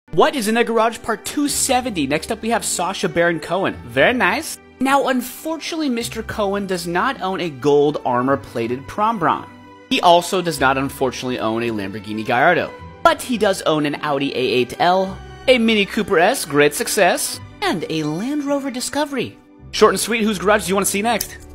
What is in a garage part 270? Next up we have Sacha Baron Cohen. Very nice. Now unfortunately Mr. Cohen does not own a gold armor-plated Prom Bron. He also does not unfortunately own a Lamborghini Gallardo. But he does own an Audi A8L, a Mini Cooper S, great success, and a Land Rover Discovery. Short and sweet, whose garage do you want to see next?